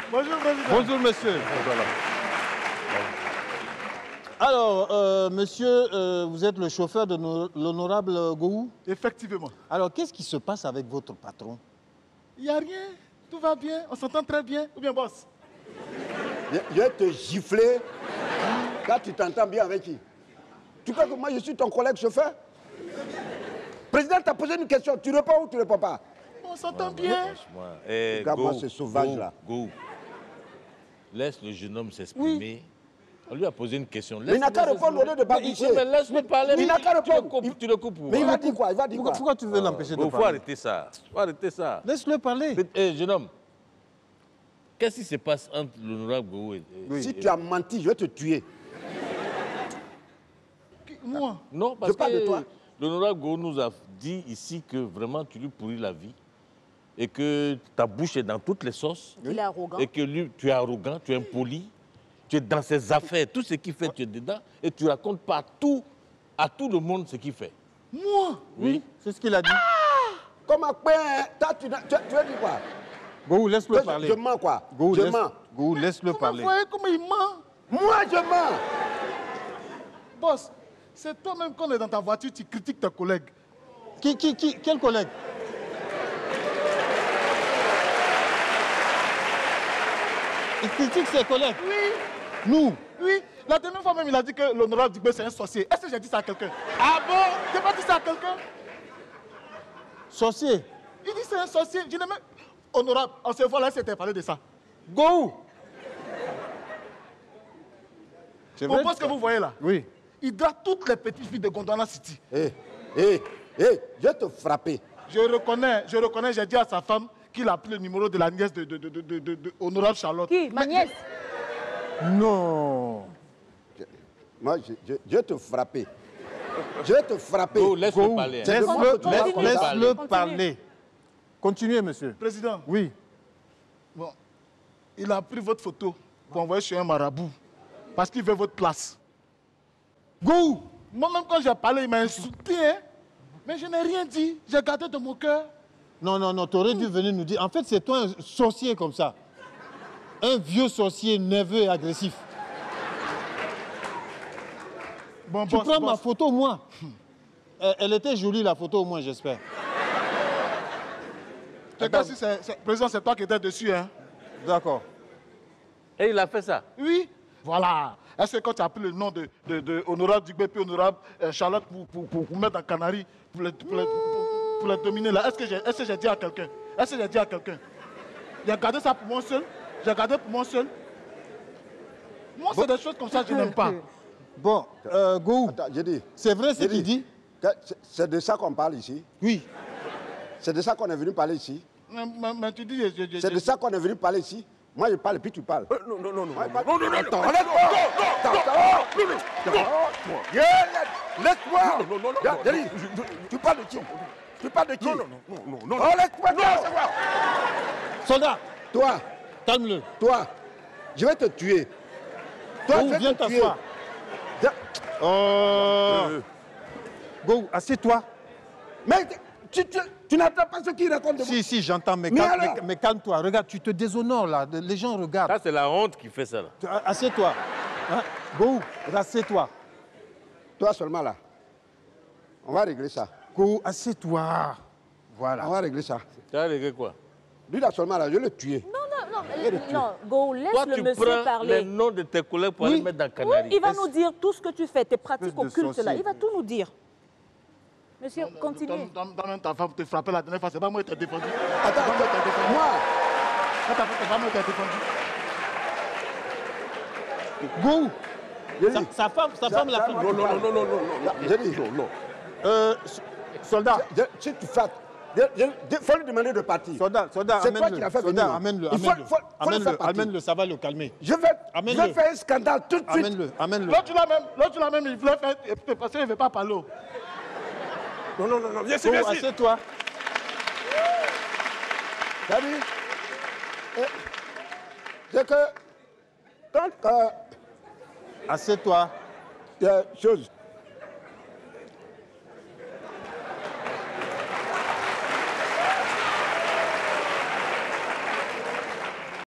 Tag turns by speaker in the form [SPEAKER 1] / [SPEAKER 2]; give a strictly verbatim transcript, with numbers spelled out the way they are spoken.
[SPEAKER 1] Bonjour, président.
[SPEAKER 2] Bonjour, monsieur. Voilà. Alors, euh, monsieur, euh, vous êtes le chauffeur de no l'honorable Gou?
[SPEAKER 1] Effectivement.
[SPEAKER 2] Alors, qu'est-ce qui se passe avec votre patron?
[SPEAKER 1] Il n'y a rien. Tout va bien. On s'entend très bien. Ou bien, boss?
[SPEAKER 3] Je, je vais te gifler. Là, tu t'entends bien avec qui? Tu crois que moi, je suis ton collègue chauffeur? Président t'a posé une question. Tu réponds ou tu ne réponds pas?
[SPEAKER 1] On s'entend bien.
[SPEAKER 4] Eh,
[SPEAKER 3] Regarde-moi ce sauvage-là.
[SPEAKER 4] Go. Laisse le jeune homme s'exprimer. Oui. On lui a posé une question.
[SPEAKER 3] Mais il n'a qu'à répondre au lieu de babicher.
[SPEAKER 4] Mais laisse-le parler.
[SPEAKER 3] Il n'a qu'à répondre.
[SPEAKER 4] Tu le coupes, tu le coupes.
[SPEAKER 3] Mais il va dire quoi? Il va dire quoi?
[SPEAKER 2] Pourquoi tu veux l'empêcher de parler?
[SPEAKER 4] Il faut arrêter ça. Il faut arrêter ça.
[SPEAKER 2] Laisse-le parler.
[SPEAKER 4] Eh, jeune homme, qu'est-ce qui se passe entre l'honorable Gou et...
[SPEAKER 3] Oui. Si tu as menti, je vais te tuer.
[SPEAKER 1] Moi?
[SPEAKER 4] Non, parce
[SPEAKER 3] je parle
[SPEAKER 4] que
[SPEAKER 3] de toi.
[SPEAKER 4] L'honorable Gou nous a dit ici que vraiment tu lui pourris la vie et que ta bouche est dans toutes les sauces.
[SPEAKER 5] Il est arrogant.
[SPEAKER 4] Et que lui, tu es arrogant, tu es impoli, tu es dans ses affaires, tout ce qu'il fait, tu es dedans et tu racontes pas à tout, à tout le monde ce qu'il fait.
[SPEAKER 1] Moi?
[SPEAKER 2] Oui, c'est ce qu'il a dit.
[SPEAKER 3] Ah! Comment toi, tu, tu, tu veux dire quoi?
[SPEAKER 2] Gou, laisse-le
[SPEAKER 3] je,
[SPEAKER 2] parler.
[SPEAKER 3] Je mens quoi?
[SPEAKER 2] Gou,
[SPEAKER 3] je
[SPEAKER 2] laisse,
[SPEAKER 3] mens.
[SPEAKER 2] Gou, laisse-le parler.
[SPEAKER 1] Vous voyez comment il ment?
[SPEAKER 3] Moi, je mens.
[SPEAKER 1] Boss, c'est toi-même quand on est dans ta voiture, tu critiques tes collègues.
[SPEAKER 2] Qui, qui, qui, quel collègue? Il critique ses collègues.
[SPEAKER 1] Oui.
[SPEAKER 2] Nous?
[SPEAKER 1] Oui. La dernière fois même, il a dit que l'honorable Dugbe, c'est un sorcier. Est-ce que j'ai dit ça à quelqu'un? Ah bon? J'ai pas dit ça à quelqu'un?
[SPEAKER 2] Sorcier?
[SPEAKER 1] Il dit c'est un sorcier. Je n'ai même... Honorable, on se voit là, c'était parlé de ça.
[SPEAKER 2] Gou!
[SPEAKER 1] Mon boss que vous voyez là,
[SPEAKER 2] oui.
[SPEAKER 1] Il drague toutes les petites filles de Gondwana City.
[SPEAKER 3] Hé, hé, hé, je vais te frapper.
[SPEAKER 1] Je reconnais, je reconnais, j'ai dit à sa femme qu'il a pris le numéro de la nièce de, de, de, de, de, de, de Honorable Charlotte.
[SPEAKER 5] Qui? Ma nièce?
[SPEAKER 2] Non.
[SPEAKER 3] Je, moi, je, je, je vais te frapper. Je vais te frapper.
[SPEAKER 4] Oh, laisse-le parler.
[SPEAKER 2] Laisse-le laisse laisse parler. Continuez, monsieur.
[SPEAKER 1] Président.
[SPEAKER 2] Oui.
[SPEAKER 1] Bon, il a pris votre photo pour envoyer chez un marabout. Parce qu'il veut votre place.
[SPEAKER 2] Gou!
[SPEAKER 1] Moi-même, quand j'ai parlé, il m'a insulté. Hein? Mais je n'ai rien dit. J'ai gardé de mon cœur.
[SPEAKER 2] Non, non, non, tu aurais dû venir nous dire. En fait, c'est toi un sorcier comme ça. Un vieux sorcier nerveux et agressif.
[SPEAKER 1] Bon,
[SPEAKER 2] tu
[SPEAKER 1] boss,
[SPEAKER 2] prends
[SPEAKER 1] boss.
[SPEAKER 2] ma photo, moi. Elle, elle était jolie, la photo, au moins, j'espère.
[SPEAKER 1] Si c'est, président, c'est toi qui étais dessus. Hein?
[SPEAKER 2] D'accord.
[SPEAKER 4] Et il a fait ça?
[SPEAKER 1] Oui. Voilà. Est-ce que quand tu as pris le nom de, de, de Honorable Dugbe puis Honorable euh, Charlotte pour, pour, pour, pour mettre en Canaries, pour les, pour les, pour, pour les dominer là, est-ce que j'ai est-ce que j'ai dit à quelqu'un? Est-ce que j'ai dit à quelqu'un? J'ai gardé ça pour moi seul. J'ai gardé pour moi seul. Moi, c'est des choses comme ça que je n'aime pas.
[SPEAKER 2] Bon, euh, Gou,
[SPEAKER 3] dit.
[SPEAKER 2] C'est vrai ce qu'il dit?
[SPEAKER 3] C'est de ça qu'on parle ici?
[SPEAKER 2] Oui.
[SPEAKER 3] C'est de ça qu'on est venu parler ici?
[SPEAKER 1] Mais, mais, mais tu dis... Je, je,
[SPEAKER 3] c'est de ça qu'on est venu parler ici? Moi, je parle et puis tu parles.
[SPEAKER 6] Euh, non, non, non, non.
[SPEAKER 3] Moi,
[SPEAKER 6] Non, non, non, non.
[SPEAKER 3] attends, laisse-moi. Laisse-moi.
[SPEAKER 6] Non, non, non, non.
[SPEAKER 3] Jérémy, tu parles de qui? Tu parles de qui?
[SPEAKER 6] Non, non, non, non, non.
[SPEAKER 3] Oh, laisse-moi.
[SPEAKER 6] Non,
[SPEAKER 2] Soldat,
[SPEAKER 3] toi,
[SPEAKER 2] calme-le.
[SPEAKER 3] toi, je vais te tuer. Toi,
[SPEAKER 2] Gou,
[SPEAKER 3] je vais
[SPEAKER 2] viens
[SPEAKER 3] te tuer.
[SPEAKER 2] t'asseoir. Oh.
[SPEAKER 6] Euh.
[SPEAKER 2] Gou, assieds-toi.
[SPEAKER 3] Mais tu, tu, tu n'entends pas ce qu'il raconte de moi?
[SPEAKER 2] Si, si, j'entends, mais,
[SPEAKER 3] Mais
[SPEAKER 2] calme,
[SPEAKER 3] alors?
[SPEAKER 2] mais, mais calme-toi. Regarde, tu te déshonores là. Les gens regardent.
[SPEAKER 4] Ça, c'est la honte qui fait ça. Là.
[SPEAKER 2] Tu- Assieds-toi. Hein? Gou, assieds-toi.
[SPEAKER 3] Toi seulement là. On va régler ça.
[SPEAKER 2] Gou, assieds-toi. Voilà.
[SPEAKER 3] On va régler ça.
[SPEAKER 4] Tu as réglé quoi?
[SPEAKER 3] Lui là seulement là, je vais le tuer.
[SPEAKER 5] Non, non, non. euh, non, Go, laisse
[SPEAKER 4] Toi,
[SPEAKER 5] le
[SPEAKER 4] tu
[SPEAKER 5] monsieur
[SPEAKER 4] prends
[SPEAKER 5] parler.
[SPEAKER 4] les noms de tes collègues pour
[SPEAKER 2] Oui.
[SPEAKER 4] aller mettre dans
[SPEAKER 5] Oui,
[SPEAKER 4] Canaries.
[SPEAKER 5] il va nous dire tout ce que tu fais, tes pratiques
[SPEAKER 2] Espèce de
[SPEAKER 5] occultes là.
[SPEAKER 2] sorcier.
[SPEAKER 5] Il va tout nous dire. Monsieur, continuez.
[SPEAKER 1] Dans, dans, dans ta femme te frapper la dernière fois, c'est pas moi qui t'ai défendu.
[SPEAKER 3] Attends,
[SPEAKER 1] C'est pas moi qui t'ai défendu.
[SPEAKER 3] moi,
[SPEAKER 1] Quand ta femme, c'est pas moi qui t'ai défendu.
[SPEAKER 2] Gou,
[SPEAKER 3] je
[SPEAKER 2] sa,
[SPEAKER 3] dis,
[SPEAKER 2] sa femme, sa
[SPEAKER 3] Ça-
[SPEAKER 2] femme l'a
[SPEAKER 3] ça,
[SPEAKER 2] fait.
[SPEAKER 3] moi,
[SPEAKER 6] non, non, non, non, non, non, non.
[SPEAKER 3] je dis,
[SPEAKER 6] Non, non.
[SPEAKER 2] Euh, soldat,
[SPEAKER 3] je- si tu fais, il faut lui demander de partir.
[SPEAKER 2] soldat, soldat,
[SPEAKER 3] C'est toi qui
[SPEAKER 2] amène-le.
[SPEAKER 3] l'as fait
[SPEAKER 2] Soldat,
[SPEAKER 3] venir.
[SPEAKER 2] amène-le,
[SPEAKER 3] Il faut-
[SPEAKER 2] amène-le.
[SPEAKER 3] faut- faut le
[SPEAKER 2] Amène-le,
[SPEAKER 3] faire partir.
[SPEAKER 2] amène-le, ça va le calmer.
[SPEAKER 3] Je vais, je
[SPEAKER 2] Amène-le.
[SPEAKER 3] vais faire un scandale tout de suite.
[SPEAKER 2] Amène-le, amène-le.
[SPEAKER 1] L'autre, tu l'as même, l'autre, tu l'as même, il voulait faire, parce qu'il ne veut pas parler.
[SPEAKER 6] Non, non, non, non. Viens ici,
[SPEAKER 2] Gou,
[SPEAKER 6] viens ici.
[SPEAKER 2] assieds-toi.
[SPEAKER 3] T'as vu? Eh, c'est que quand euh,
[SPEAKER 2] Assieds-toi.
[SPEAKER 3] euh, chose,